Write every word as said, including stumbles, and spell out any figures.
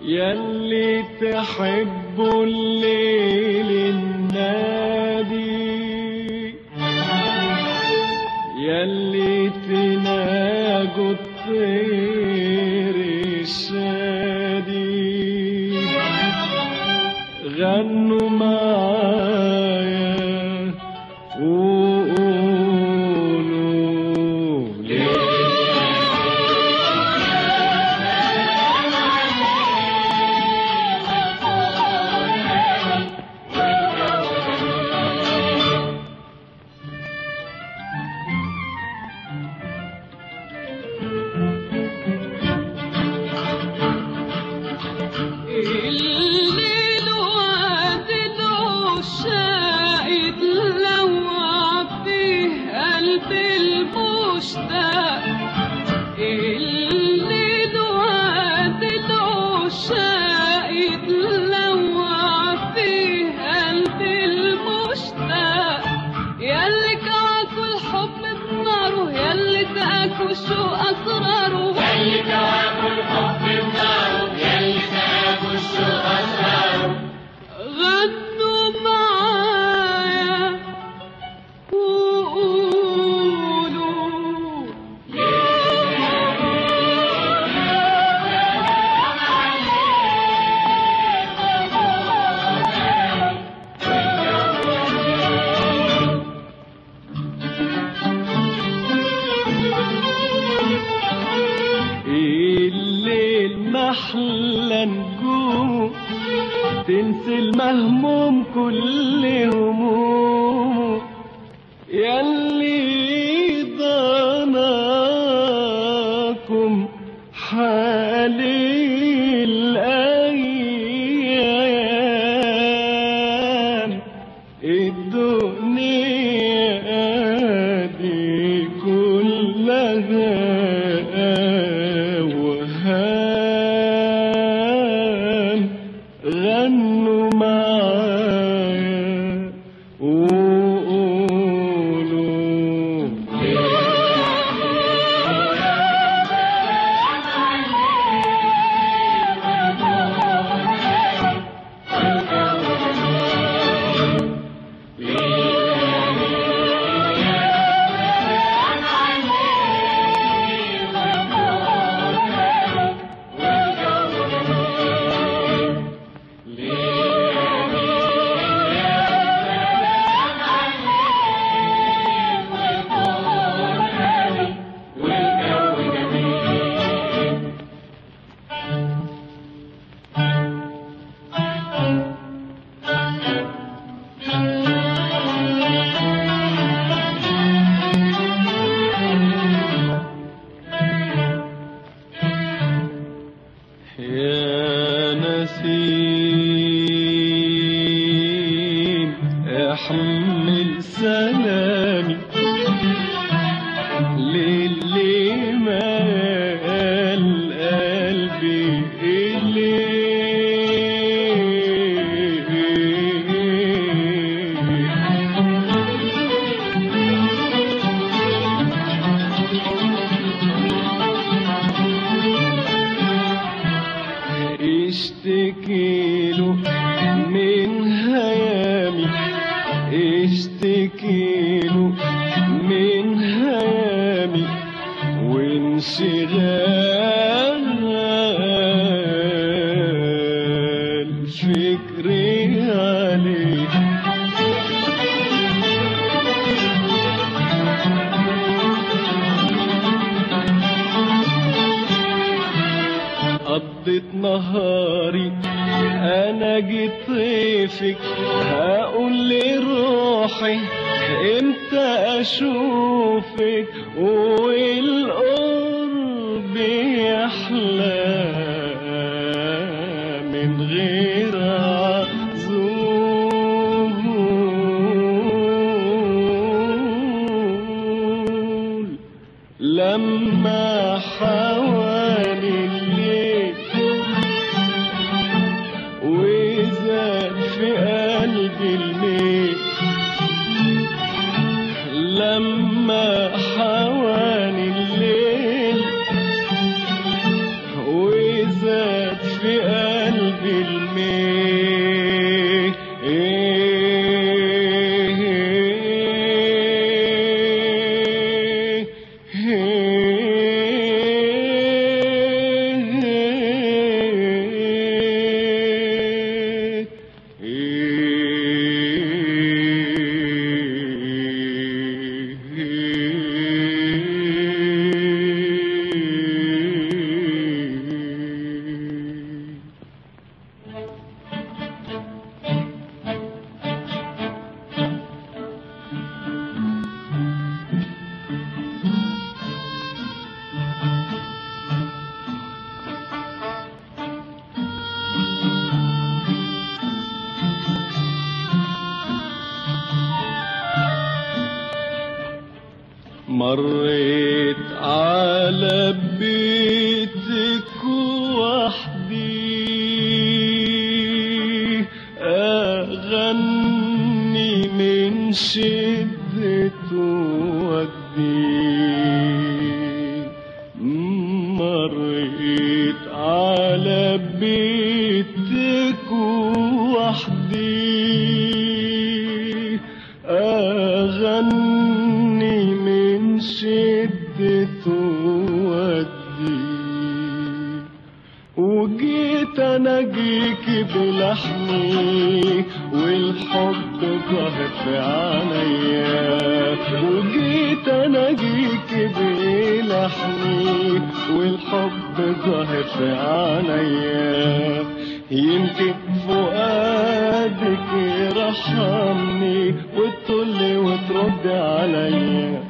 ياللي تحبوا الليل النادي، ياللي تناجوا الطير الشادي، غنوا معايا وقولوا ليه. الليل وادله شاهد لوع فيه قلب المشتاق، الليل وادله شاهد لوع فيه قلب المشتاق، ياللي كواكوا الحب بناره، ياللي تاكوا الشوق اسراره، ياللي كواكوا الحب بناره، ياللي تاكوا الشوق اسراره، غنوا معايا وقولوا الليل محلى نجوم تنسي المهموم كل هموم، ياللي ضناكم حالي الأيام، الدنيا دي كلها وهام، غنوا معايا وقولوا يا نسيم احمل سلامي للي مال قلبي اشتكيله من هيامي، اشتكيله من هيامي وانشغال فكري عليه، قضيت نهاري انا جيت طيفك، هقول لروحي امتى اشوفك والقرب يحلى من غير عزول، لما حوالي الليل وزاد في قلبي الميل، لما حوالي الليل وزاد في قلبي مريت على بيتك وحدي أغني من شدة ودي. مريت على بيتك وحدي أغني من شدة ودي. وجيت أناجيك بلحني والحب ظاهر في عينيا. وجيت أناجيك بلحني والحب ظاهر في عينيا. يمكن فؤادك يرحمني وتطلي وترد عليا.